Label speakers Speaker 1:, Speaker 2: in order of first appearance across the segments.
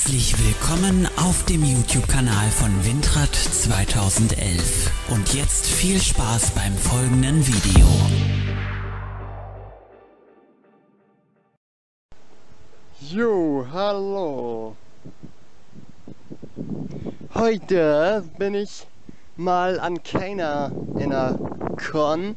Speaker 1: Herzlich willkommen auf dem YouTube-Kanal von Windrad 2011 und jetzt viel Spaß beim folgenden Video.
Speaker 2: Jo, hallo. Heute bin ich mal an keiner in der Con.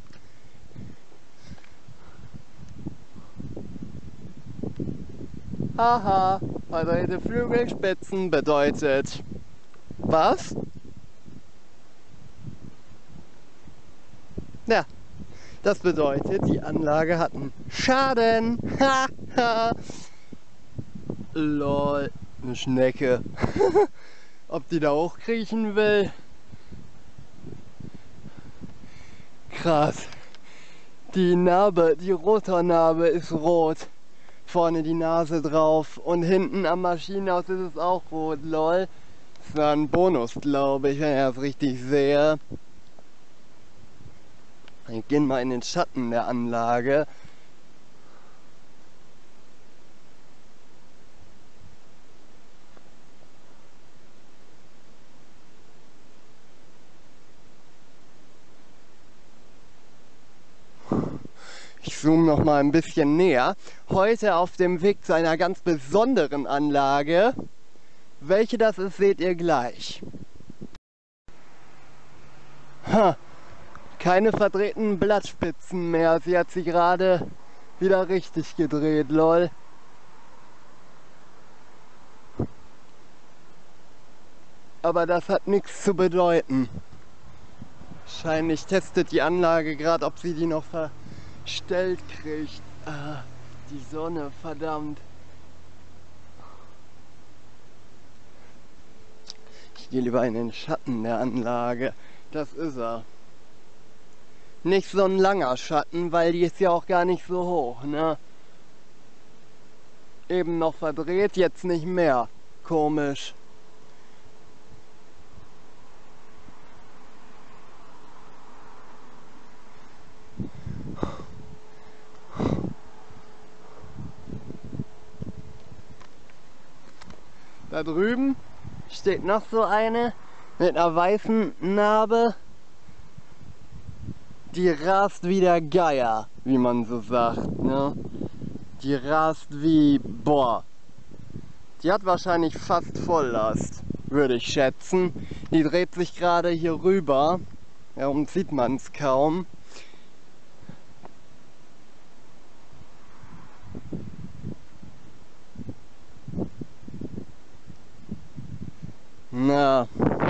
Speaker 2: Haha, verdrehte Flügelspitzen bedeutet was? Ja, das bedeutet, die Anlage hat einen Schaden. Haha. Lol, eine Schnecke. Ob die da hochkriechen will? Krass. Die Narbe, die Rotornarbe ist rot. Vorne die Nase drauf und hinten am Maschinenhaus ist es auch rot, lol. Das war ein Bonus, glaube ich, wenn ich das richtig sehe. Wir gehen mal in den Schatten der Anlage. Ich zoome noch mal ein bisschen näher. Heute auf dem Weg zu einer ganz besonderen Anlage. Welche das ist, seht ihr gleich. Ha, keine verdrehten Blattspitzen mehr. Sie hat sie gerade wieder richtig gedreht, lol. Aber das hat nichts zu bedeuten. Wahrscheinlich testet die Anlage gerade, ob sie die noch verstellt kriegt. Ah, die Sonne, verdammt. Ich gehe lieber in den Schatten der Anlage. Das ist er. Nicht so ein langer Schatten, weil die ist ja auch gar nicht so hoch, ne? Eben noch verdreht, jetzt nicht mehr. Komisch. Da drüben steht noch so eine mit einer weißen Narbe. Die rast wie der Geier, wie man so sagt, ne? Die rast wie, boah. Die hat wahrscheinlich fast Volllast, würde ich schätzen. Die dreht sich gerade hier rüber. Darum sieht man es kaum. Na,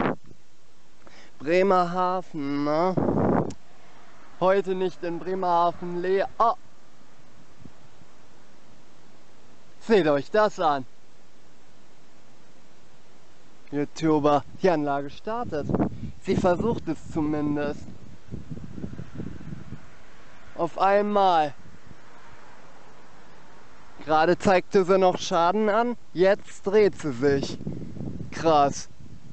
Speaker 2: Bremerhaven, ne? Heute nicht in Bremerhaven leer. Oh! Seht euch das an! YouTuber, die Anlage startet. Sie versucht es zumindest. Auf einmal. Gerade zeigte sie noch Schaden an, jetzt dreht sie sich. Krass.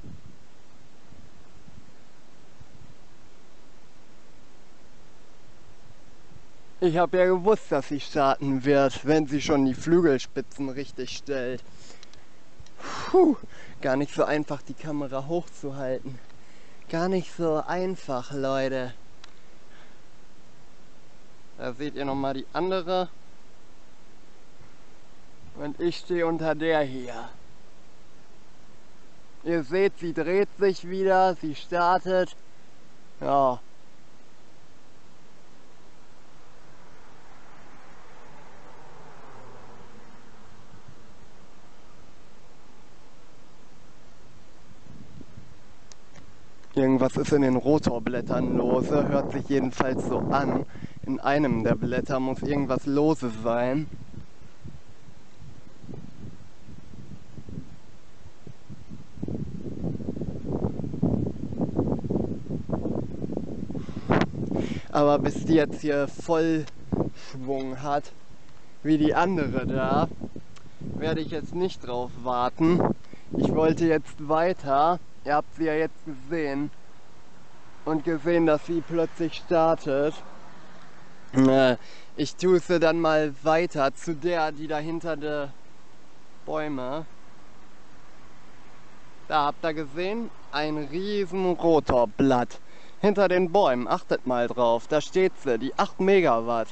Speaker 2: Ich habe ja gewusst, dass sie starten wird, wenn sie schon die Flügelspitzen richtig stellt. Puh, gar nicht so einfach, die Kamera hochzuhalten. Gar nicht so einfach, Leute. Da seht ihr nochmal die andere. Und ich stehe unter der hier. Ihr seht, sie dreht sich wieder, sie startet. Ja. Irgendwas ist in den Rotorblättern lose, hört sich jedenfalls so an. In einem der Blätter muss irgendwas lose sein. Aber bis die jetzt hier Vollschwung hat, wie die andere da, werde ich jetzt nicht drauf warten. Ich wollte jetzt weiter. Ihr habt sie ja jetzt gesehen. Und gesehen, dass sie plötzlich startet. Ich tue sie dann mal weiter zu der, die da hinter der Bäume Da habt ihr gesehen, ein riesen Rotorblatt. Hinter den Bäumen, achtet mal drauf, da steht sie, die 8 Megawatt.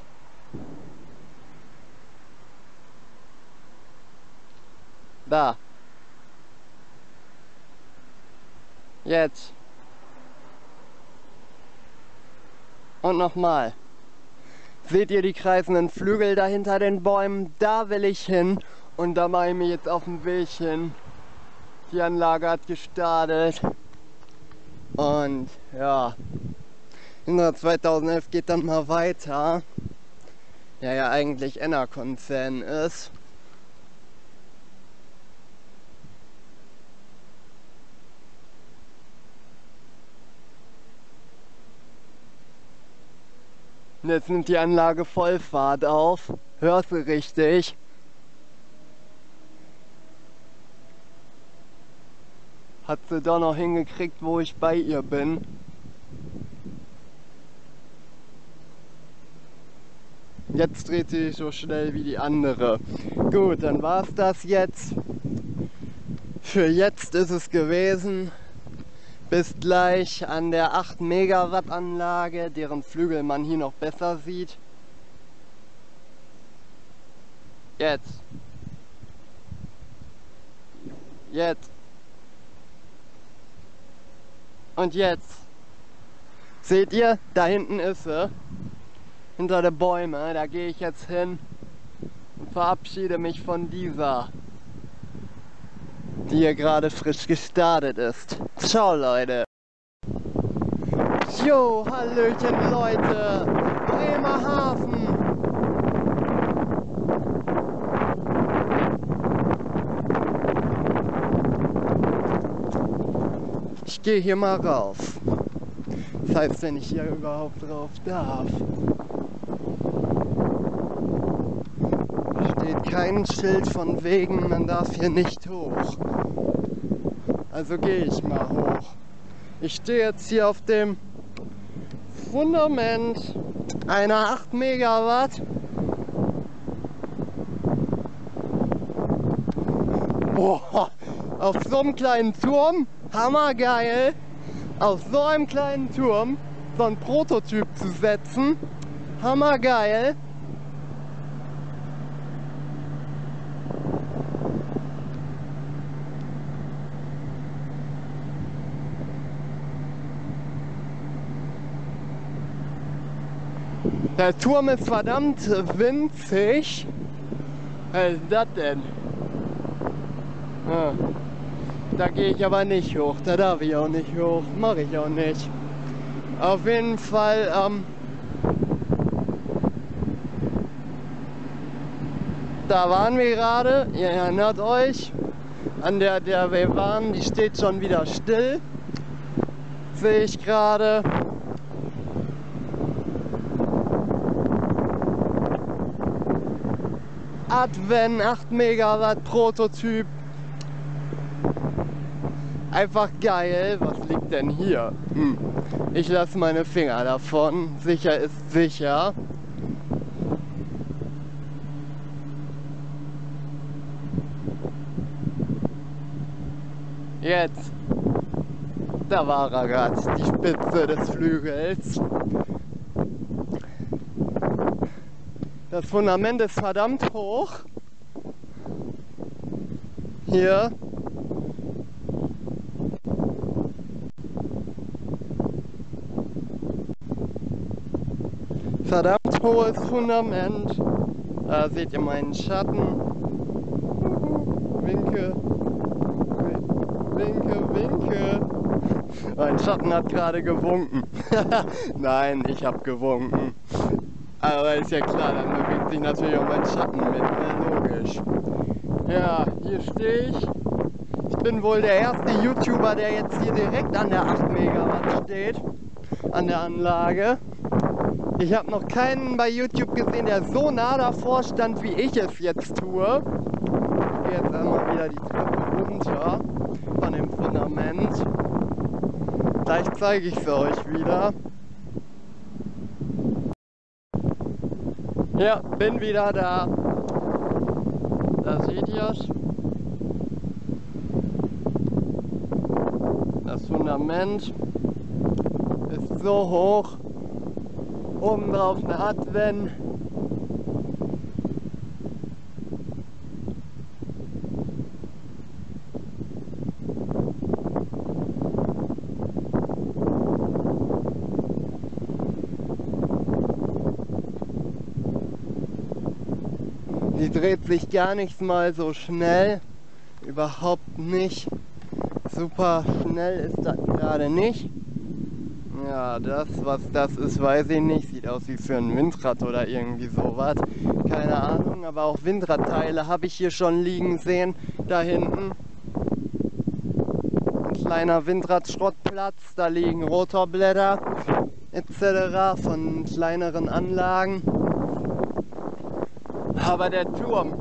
Speaker 2: Da. Jetzt. Und nochmal. Seht ihr die kreisenden Flügel da hinter den Bäumen? Da will ich hin und da mache ich mich jetzt auf den Weg hin. Die Anlage hat gestartet und ja, Windrat 2011 geht dann mal weiter, der ja eigentlich Enner-Konzern ist. Und jetzt nimmt die Anlage Vollfahrt auf. Hörst du richtig? Hat sie doch noch hingekriegt, wo ich bei ihr bin. Jetzt dreht sie sich so schnell wie die andere. Gut, dann war's das jetzt. Für jetzt ist es gewesen. Bis gleich an der 8 Megawatt Anlage, deren Flügel man hier noch besser sieht. Jetzt. Jetzt. Und jetzt. Seht ihr? Da hinten ist sie. Hinter den Bäumen. Da gehe ich jetzt hin und verabschiede mich von dieser, die hier gerade frisch gestartet ist. Ciao, Leute. Jo, hallöchen, Leute. Bremerhaven. Ich gehe hier mal rauf. Das heißt, wenn ich hier überhaupt drauf darf. Steht kein Schild von wegen, man darf hier nicht hoch. Also gehe ich mal hoch. Ich stehe jetzt hier auf dem Fundament einer 8 Megawatt. Boah, auf so einem kleinen Turm, hammergeil, auf so einem kleinen Turm so einen Prototyp zu setzen, hammergeil. Der Turm ist verdammt winzig. Was ist das denn? Ah, da gehe ich aber nicht hoch. Da darf ich auch nicht hoch. Mache ich auch nicht. Auf jeden Fall, da waren wir gerade. Ihr erinnert euch. An der wir waren, die steht schon wieder still. Sehe ich gerade. Adven 8 Megawatt Prototyp. Einfach geil. Was liegt denn hier? Ich lasse meine Finger davon. Sicher ist sicher. Jetzt. Da war er gerade, die Spitze des Flügels. Das Fundament ist verdammt hoch. Hier. Verdammt hohes Fundament. Da seht ihr meinen Schatten. Winke. Winke, winke. Mein Schatten hat gerade gewunken. Nein, ich habe gewunken. Aber ist ja klar, dann bewegt sich natürlich auch mein Schatten mit, ne? Logisch. Ja, hier stehe ich. Ich bin wohl der erste YouTuber, der jetzt hier direkt an der 8 Megawatt steht. An der Anlage. Ich habe noch keinen bei YouTube gesehen, der so nah davor stand, wie ich es jetzt tue. Ich gehe jetzt einmal wieder die Treppe runter von dem Fundament. Gleich zeige ich es euch wieder. Ja, bin wieder da. Da seht ihr es. Fundament ist so hoch. Oben drauf eine Adven. Die dreht sich gar nicht mal so schnell, überhaupt nicht. Super schnell ist das gerade nicht. Ja, das, was das ist, weiß ich nicht. Sieht aus wie für ein Windrad oder irgendwie sowas. Keine Ahnung, aber auch Windradteile habe ich hier schon liegen sehen. Da hinten. Ein kleiner Windradschrottplatz, da liegen Rotorblätter etc. von kleineren Anlagen. Aber der Turm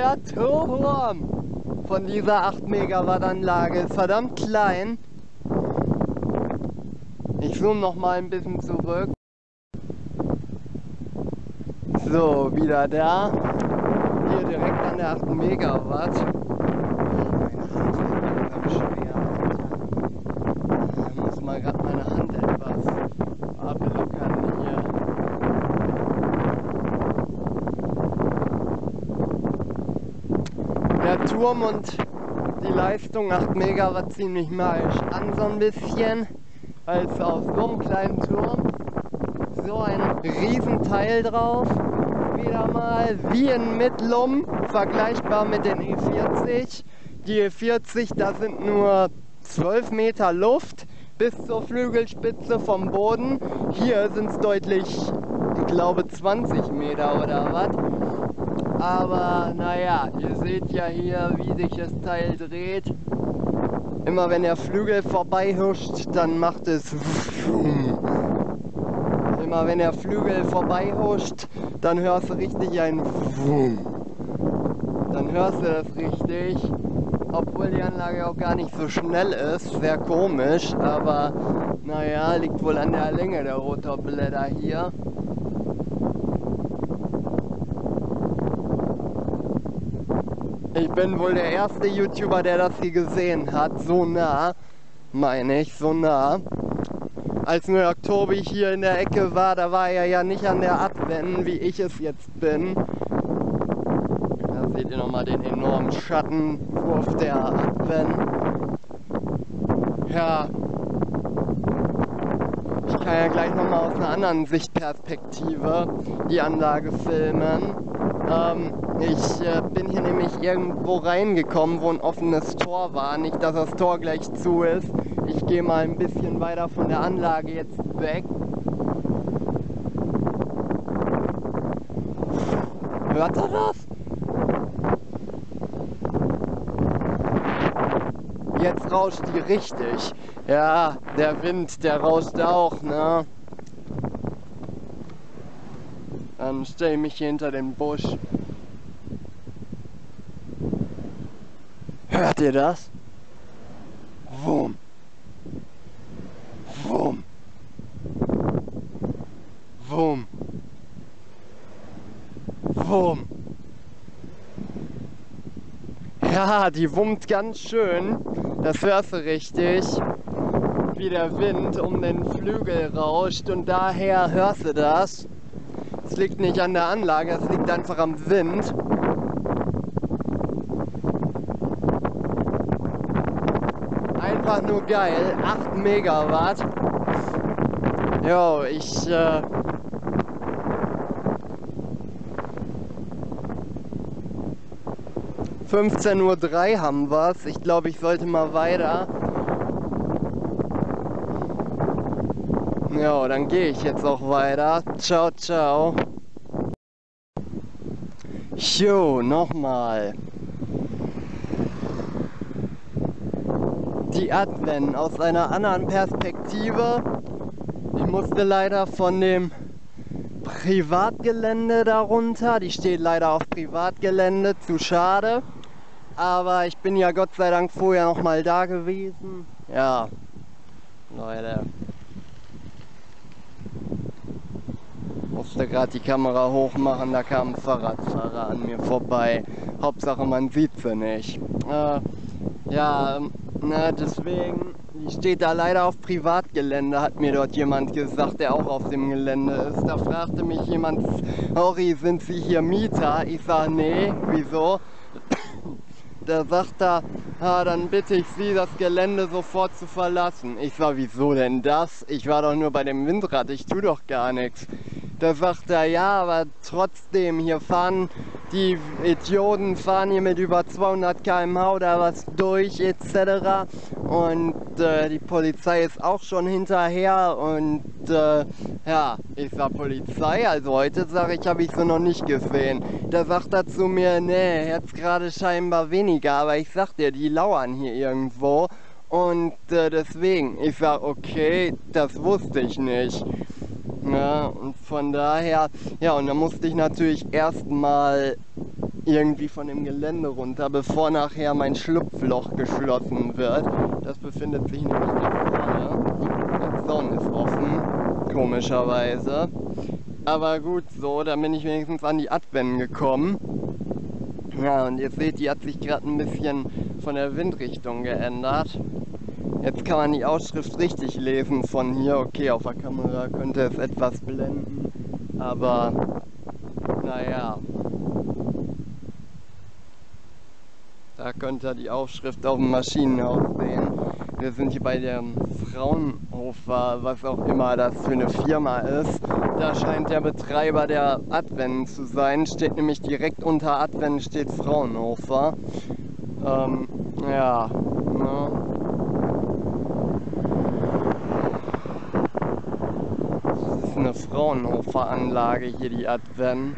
Speaker 2: von dieser 8 Megawatt Anlage ist verdammt klein. Ich zoome noch mal ein bisschen zurück. So, wieder da. Hier direkt an der 8 Megawatt. Meine Hand wird langsam schwer, Alter. Ich muss mal gerade meine Hand etwas ablockern hier. Der Turm und die Leistung 8 Megawatt ziemlich magisch an so ein bisschen, weil es auf so einem kleinen Turm so ein Riesenteil drauf, wieder mal wie in Midlum, vergleichbar mit den E40. Die E40, da sind nur 12 Meter Luft bis zur Flügelspitze vom Boden. Hier sind es deutlich, ich glaube 20 Meter oder was. Aber naja, ihr seht ja hier, wie sich das Teil dreht. Immer wenn der Flügel vorbei huscht, dann macht es immer wenn der Flügel vorbei huscht, dann hörst du richtig ein Wum. Dann hörst du das richtig, obwohl die Anlage auch gar nicht so schnell ist. Sehr komisch, aber naja, liegt wohl an der Länge der Rotorblätter hier. Ich bin wohl der erste YouTuber, der das hier gesehen hat, so nah, meine ich, so nah. Als New York Tobi hier in der Ecke war, da war er ja nicht an der Adven, wie ich es jetzt bin. Da seht ihr nochmal den enormen Schattenwurf der Adven. Ja, ich kann ja gleich nochmal aus einer anderen Sichtperspektive die Anlage filmen. Ich bin hier nämlich irgendwo reingekommen, wo ein offenes Tor war. Nicht, dass das Tor gleich zu ist. Ich gehe mal ein bisschen weiter von der Anlage jetzt weg. Hört ihr das? Jetzt rauscht die richtig. Ja, der Wind, der rauscht auch, ne? Dann stelle ich mich hier hinter den Busch. Hört ihr das? Wum. Wum. Wum. Wum. Ja, die wummt ganz schön. Das hörst du richtig. Wie der Wind um den Flügel rauscht und daher hörst du das. Es liegt nicht an der Anlage, es liegt einfach am Wind. Einfach nur geil, 8 Megawatt. Jo, 15:03 Uhr haben wir's. Ich glaube, ich sollte mal weiter. Ja, dann gehe ich jetzt auch weiter. Ciao, ciao. Jo, nochmal. Die Adven aus einer anderen Perspektive. Ich musste leider von dem Privatgelände darunter. Die steht leider auf Privatgelände, zu schade. Aber ich bin ja Gott sei Dank vorher noch mal da gewesen. Ja, Leute. Musste gerade die Kamera hochmachen, da kam ein Fahrradfahrer an mir vorbei. Hauptsache man sieht sie nicht. Ja, deswegen Die steht da leider auf Privatgelände, hat mir dort jemand gesagt, der auch auf dem Gelände ist. Da fragte mich jemand, sorry, sind Sie hier Mieter? Ich sag, nee, wieso? Da sagt er, dann bitte ich Sie, das Gelände sofort zu verlassen. Ich sag, wieso denn das? Ich war doch nur bei dem Windrad, ich tu doch gar nichts. Da sagt er, ja, aber trotzdem, hier fahren die Idioten, fahren hier mit über 200 km/h oder was durch etc. Und die Polizei ist auch schon hinterher und ja, ich sag Polizei, also heute sage ich, habe ich sie noch nicht gesehen. Da sagt er zu mir, nee, jetzt gerade scheinbar weniger, aber ich sag dir, die lauern hier irgendwo. Und deswegen, ich sag, okay, das wusste ich nicht. Ja, und von daher, ja, und dann musste ich natürlich erstmal irgendwie von dem Gelände runter, bevor nachher mein Schlupfloch geschlossen wird. Das befindet sich nämlich da vorne. Der Zaun ist offen, komischerweise. Aber gut so, dann bin ich wenigstens an die Adven gekommen. Ja, und ihr seht, die hat sich gerade ein bisschen von der Windrichtung geändert. Jetzt kann man die Ausschrift richtig lesen von hier. Okay, auf der Kamera könnte es etwas blenden, aber naja. Da könnt ihr die Aufschrift auf dem Maschinenhaus sehen. Wir sind hier bei dem Fraunhofer, was auch immer das für eine Firma ist. Da scheint der Betreiber der Adven zu sein. Steht nämlich direkt unter Adven steht Fraunhofer. Ja, ne? Das ist eine Fraunhofer-Anlage hier, die Adven.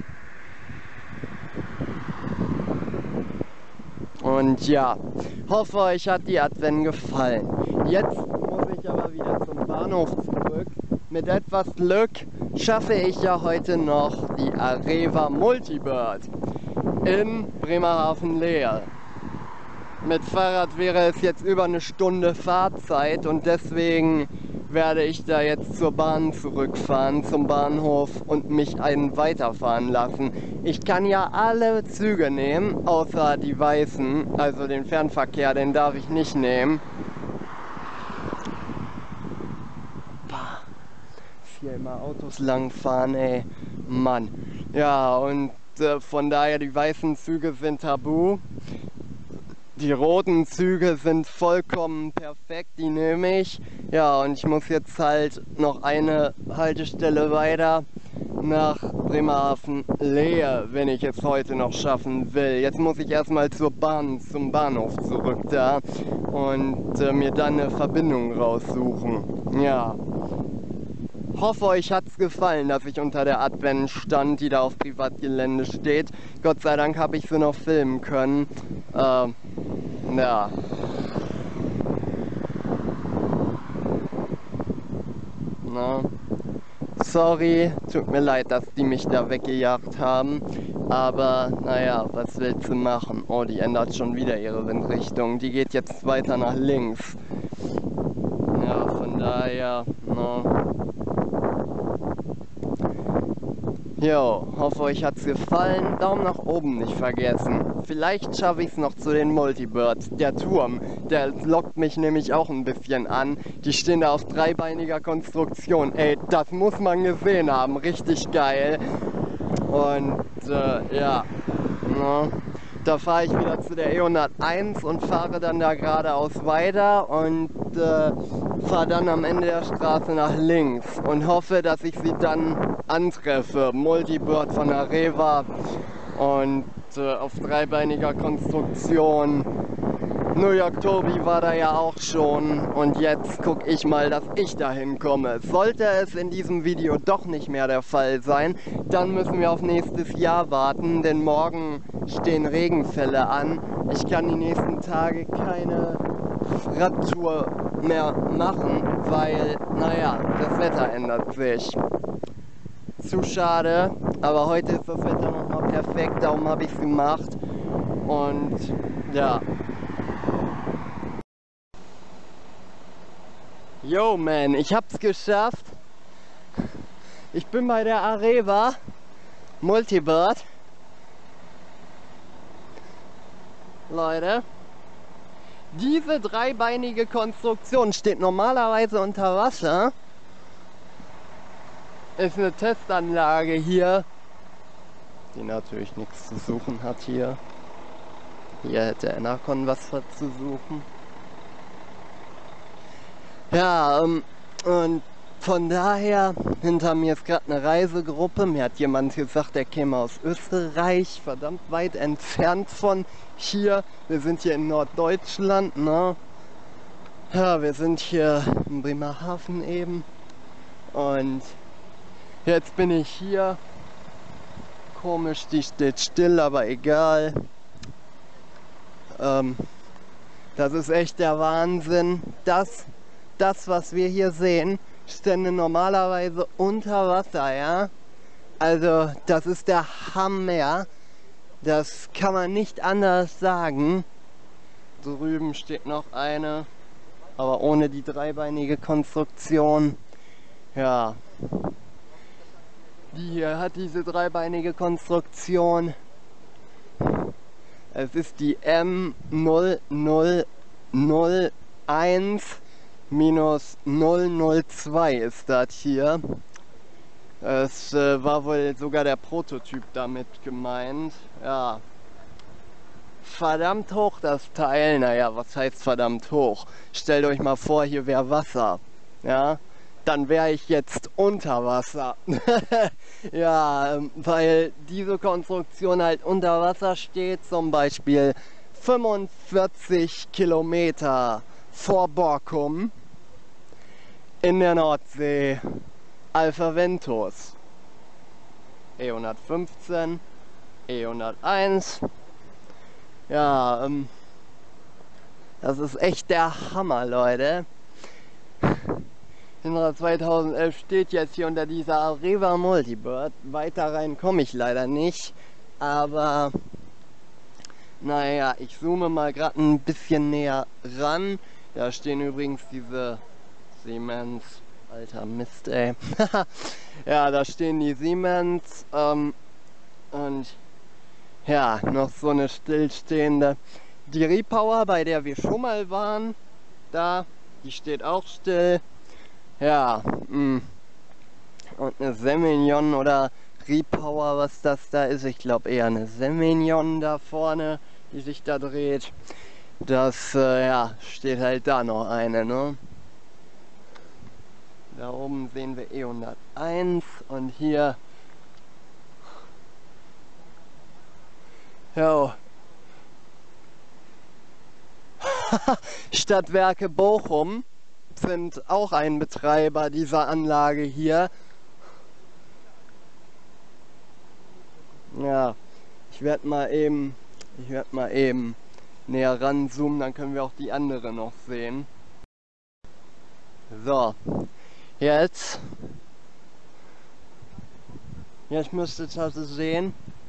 Speaker 2: Und ja, hoffe euch hat die Adven gefallen. Jetzt muss ich aber wieder zum Bahnhof zurück. Mit etwas Glück schaffe ich ja heute noch die Areva Multibird in Bremerhaven-Leer. Mit Fahrrad wäre es jetzt über eine Stunde Fahrzeit und deswegen werde ich da jetzt zur Bahn zurückfahren, zum Bahnhof und mich einen weiterfahren lassen. Ich kann ja alle Züge nehmen, außer die weißen, also den Fernverkehr, den darf ich nicht nehmen. Hier immer Autos langfahren, ey, Mann. Ja, und von daher, die weißen Züge sind tabu. Die roten Züge sind vollkommen perfekt, die nehme ich. Ja, und ich muss jetzt halt noch eine Haltestelle weiter nach Bremerhaven-Leer, wenn ich es heute noch schaffen will. Jetzt muss ich erstmal zur Bahn, zum Bahnhof zurück da und mir dann eine Verbindung raussuchen. Ja. Hoffe, euch hat's gefallen, dass ich unter der Adven stand, die da auf Privatgelände steht. Gott sei Dank habe ich sie noch filmen können. Ja. Na. Sorry, tut mir leid, dass die mich da weggejagt haben. Aber naja, was willst du machen? Oh, die ändert schon wieder ihre Windrichtung. Die geht jetzt weiter nach links. Ja, von daher, na. Jo, hoffe euch hat's gefallen. Daumen nach oben nicht vergessen. Vielleicht schaffe ich es noch zu den Multibird. Der Turm, der lockt mich nämlich auch ein bisschen an. Die stehen da auf dreibeiniger Konstruktion. Ey, das muss man gesehen haben. Richtig geil. Und ja, ne? Da fahre ich wieder zu der E101 und fahre dann da geradeaus weiter und fahre dann am Ende der Straße nach links und hoffe, dass ich sie dann antreffe. Multibird von Areva und auf dreibeiniger Konstruktion. New York Tobi war da ja auch schon und jetzt gucke ich mal, dass ich dahin komme. Sollte es in diesem Video doch nicht mehr der Fall sein, dann müssen wir auf nächstes Jahr warten, denn morgen stehen Regenfälle an. Ich kann die nächsten Tage keine Radtour mehr machen, weil, naja, das Wetter ändert sich. Zu schade, aber heute ist das Wetter nochmal perfekt, darum habe ich es gemacht und ja. Yo man, ich hab's geschafft. Ich bin bei der Areva Multibird. Leute, Diese dreibeinige Konstruktion steht normalerweise unter Wasser. Ist eine Testanlage hier, die natürlich nichts zu suchen hat hier. Hier hätte Enercon was zu suchen. Ja, und von daher, hinter mir ist gerade eine Reisegruppe. Mir hat jemand gesagt, der käme aus Österreich, verdammt weit entfernt von hier. Wir sind hier in Norddeutschland, ne? Ja, wir sind hier in Bremerhaven eben. Und jetzt bin ich hier. Komisch, die steht still, aber egal. Das ist echt der Wahnsinn. Das, was wir hier sehen, stände normalerweise unter Wasser, ja. Also das ist der Hammer. Das kann man nicht anders sagen. Drüben steht noch eine, aber ohne die dreibeinige Konstruktion. Ja. Die hier hat diese dreibeinige Konstruktion. Es ist die M0001-002 ist das hier. Es war wohl sogar der Prototyp damit gemeint. Ja. Verdammt hoch das Teil. Naja, was heißt verdammt hoch? Stellt euch mal vor, hier wäre Wasser. Ja. Dann wäre ich jetzt unter Wasser. Ja, weil diese Konstruktion halt unter Wasser steht, zum Beispiel 45 Kilometer vor Borkum in der Nordsee, Alpha Ventus. E115, E101. Ja, das ist echt der Hammer, Leute. Windrad 2011 steht jetzt hier unter dieser Areva Multibird. Weiter rein komme ich leider nicht. Aber naja, ich zoome mal gerade ein bisschen näher ran. Da stehen übrigens diese Siemens. Alter Mist, ey. Ja, da stehen die Siemens. Und ja, noch so eine stillstehende. Die Repower, bei der wir schon mal waren, da, die steht auch still. Ja, und eine Semignon oder Repower, was das da ist, ich glaube eher eine Semignon da vorne, die sich da dreht. Das, ja, steht halt da noch eine, ne? Da oben sehen wir E101 und hier, ja, Stadtwerke Bochum sind auch ein Betreiber dieser Anlage hier. Ja, ich werde mal eben näher ranzoomen, dann können wir auch die andere noch sehen. So, jetzt müsstet ihr das sehen.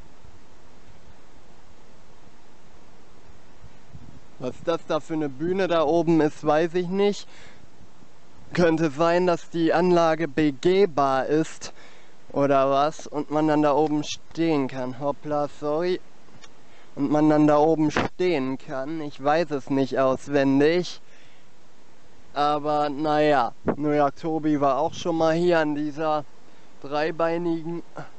Speaker 2: Was das da für eine Bühne da oben ist, weiß ich nicht. Könnte sein, dass die Anlage begehbar ist oder was und man dann da oben stehen kann. Hoppla, sorry. Und man dann da oben stehen kann. Ich weiß es nicht auswendig. Aber naja, New York Tobi war auch schon mal hier an dieser dreibeinigen.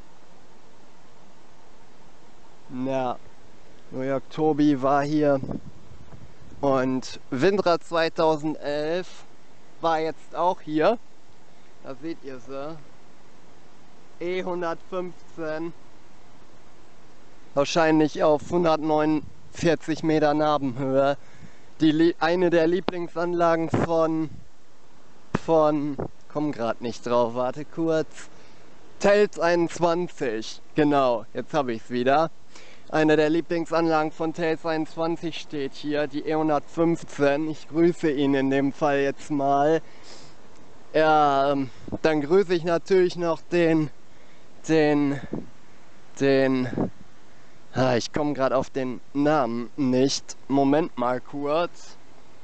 Speaker 2: Ja, New York Tobi war hier. Und Windrad 2011 war jetzt auch hier. Da seht ihr sie. E115. Wahrscheinlich auf 149 Meter Nabenhöhe. Eine der Lieblingsanlagen von komm gerade nicht drauf, warte kurz. Tails 21. Genau, jetzt habe ich es wieder. Eine der Lieblingsanlagen von Tails 21 steht hier, die E115. Ich grüße ihn in dem Fall jetzt mal. Ja, dann grüße ich natürlich noch den ich komme gerade auf den Namen nicht. Moment mal kurz.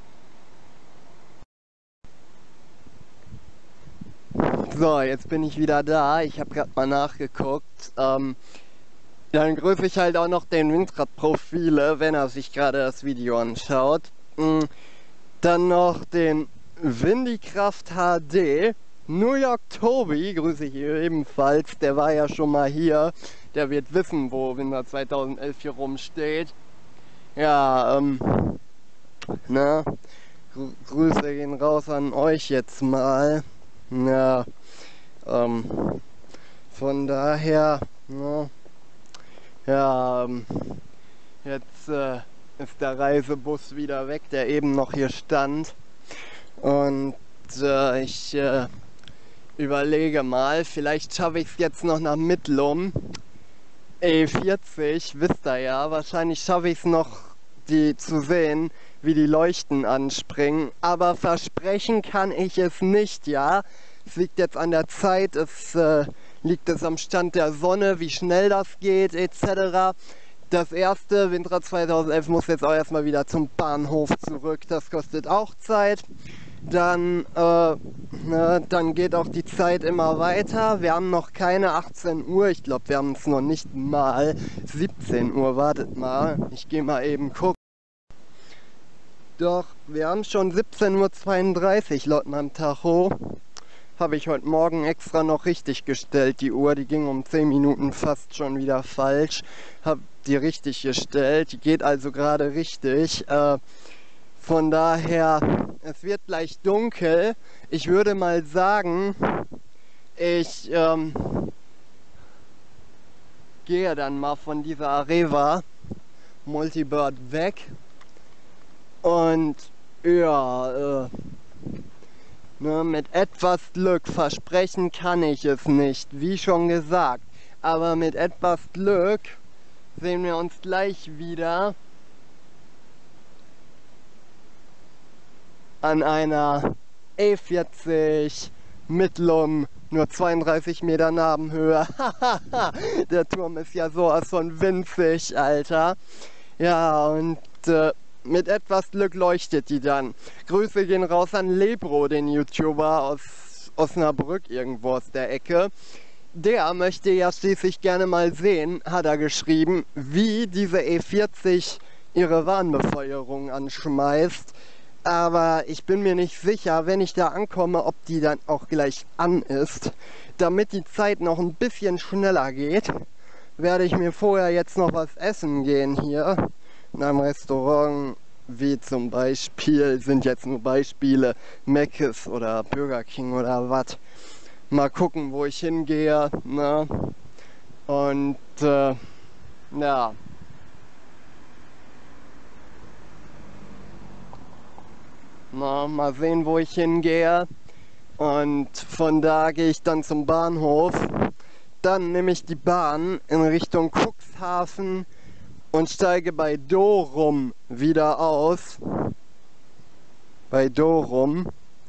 Speaker 2: So, jetzt bin ich wieder da. Ich habe gerade mal nachgeguckt. Dann grüße ich halt auch noch den Windrad-Profile, wenn er sich gerade das Video anschaut. Dann noch den Windikraft HD. New York Tobi, grüße ich ebenfalls, der war ja schon mal hier. Der wird wissen, wo Winter 2011 hier rumsteht. Ja, ne? Grüße gehen raus an euch jetzt mal. Ja, von daher, ne? Ja, jetzt ist der Reisebus wieder weg, der eben noch hier stand. Und ich überlege mal, vielleicht schaffe ich es jetzt noch nach Mittlum. E40, wisst ihr ja, wahrscheinlich schaffe ich es noch, die zu sehen, wie die Leuchten anspringen. Aber versprechen kann ich es nicht, ja. Es liegt jetzt an der Zeit, liegt es am Stand der Sonne, wie schnell das geht, etc. Das erste, Winter 2011, muss jetzt auch erstmal wieder zum Bahnhof zurück. Das kostet auch Zeit. Dann, dann geht auch die Zeit immer weiter. Wir haben noch keine 18 Uhr. Ich glaube, wir haben es noch nicht mal 17 Uhr. Wartet mal. Ich gehe mal eben gucken. Doch, wir haben schon 17:32 Uhr laut meinem Tacho. Habe ich heute Morgen extra noch richtig gestellt. Die Uhr, die ging um 10 Minuten fast schon wieder falsch. Habe die richtig gestellt. Die geht also gerade richtig. Von daher, es wird gleich dunkel. Ich würde mal sagen, ich gehe dann mal von dieser Areva Multibird weg. Und ja, ne, mit etwas Glück, versprechen kann ich es nicht, wie schon gesagt. Aber mit etwas Glück sehen wir uns gleich wieder an einer E40 Mittlum, nur 32 Meter Nabenhöhe. Der Turm ist ja sowas von winzig, Alter. Ja, und mit etwas Glück leuchtet die dann. Grüße gehen raus an Lebro, den YouTuber aus Osnabrück, irgendwo aus der Ecke. Der möchte ja schließlich gerne mal sehen, hat er geschrieben, wie diese E40 ihre Warnbefeuerung anschmeißt. Aber ich bin mir nicht sicher, wenn ich da ankomme, ob die dann auch gleich an ist. Damit die Zeit noch ein bisschen schneller geht, werde ich mir vorher jetzt noch was essen gehen hier. In einem Restaurant, wie zum Beispiel, sind jetzt nur Beispiele, Mc's oder Burger King oder was. Mal gucken, wo ich hingehe, ne? Und ja. Na, mal sehen, wo ich hingehe. Und von da gehe ich dann zum Bahnhof. Dann nehme ich die Bahn in Richtung Cuxhaven und steige bei Dorum wieder aus. Bei Dorum.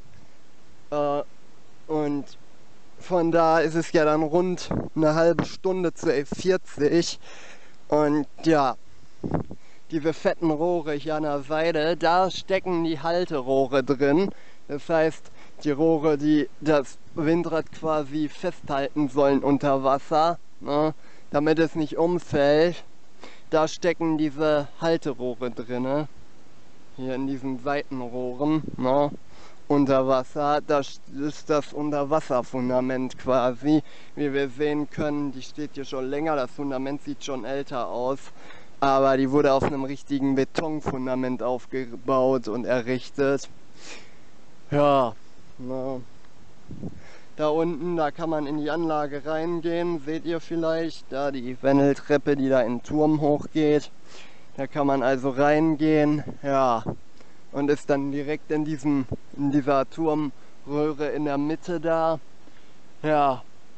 Speaker 2: Und von da ist es ja dann rund eine halbe Stunde zur E40. Und ja, diese fetten Rohre hier an der Seite, da stecken die Halterohre drin. Das heißt, die Rohre, die das Windrad quasi festhalten sollen unter Wasser, ne, damit es nicht umfällt. Da stecken diese Halterohre drin, hier in diesen Seitenrohren, ne, unter Wasser. Das ist das Unterwasserfundament quasi. Wie wir sehen können, die steht hier schon länger, das Fundament sieht schon älter aus, aber die wurde auf einem richtigen Betonfundament aufgebaut und errichtet. Ja, ne. Da unten, da kann man in die Anlage reingehen, seht ihr vielleicht, da die Wendeltreppe, die da in den Turm hochgeht. Da kann man also reingehen, ja, und ist dann direkt in dieser Turmröhre in der Mitte da. Ja.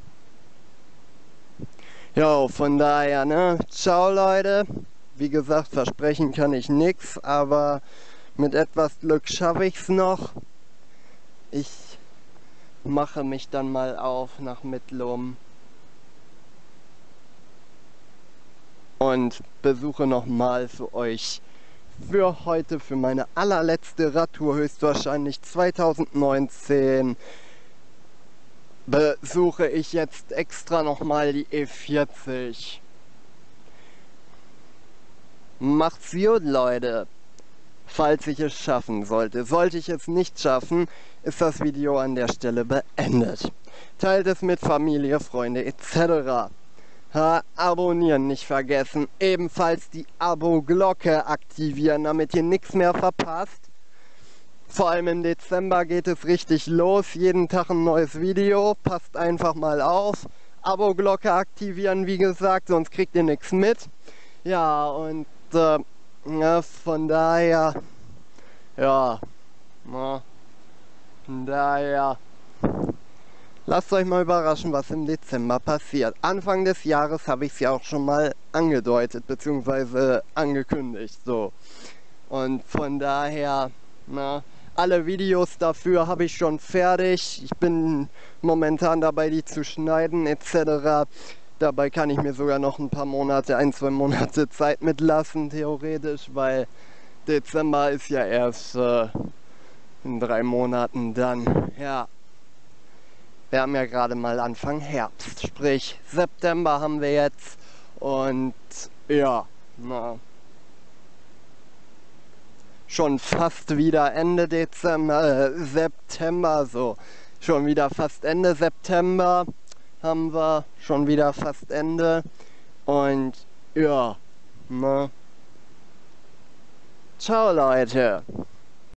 Speaker 2: Jo, von daher, ne, ciao Leute. Wie gesagt, versprechen kann ich nichts, aber mit etwas Glück schaffe ich es noch. Ich mache mich dann mal auf nach Mittlum und besuche nochmal für euch für heute, für meine allerletzte Radtour, höchstwahrscheinlich 2019, besuche ich jetzt extra nochmal die E40. Macht's gut, Leute. falls ich es schaffen sollte. Sollte ich es nicht schaffen, ist das Video an der Stelle beendet. Teilt es mit Familie, Freunde etc. Abonnieren nicht vergessen. Ebenfalls die Abo-Glocke aktivieren, damit ihr nichts mehr verpasst. Vor allem im Dezember geht es richtig los. Jeden Tag ein neues Video. Passt einfach mal auf. Abo-Glocke aktivieren, wie gesagt, sonst kriegt ihr nichts mit. Ja, und ja, von daher, ja, von daher, lasst euch mal überraschen, was im Dezember passiert. Anfang des Jahres habe ich es ja auch schon mal angedeutet, beziehungsweise angekündigt, so. Und von daher, alle Videos dafür habe ich schon fertig. Ich bin momentan dabei, die zu schneiden, etc. Dabei kann ich mir sogar noch ein paar Monate, 1-2 Monate Zeit mitlassen, theoretisch, weil Dezember ist ja erst in 3 Monaten dann, ja. Wir haben ja gerade mal Anfang Herbst, sprich September haben wir jetzt und ja, schon fast wieder Ende September, so. Schon wieder fast Ende September haben wir, schon wieder fast Ende. Und ja, Ciao Leute.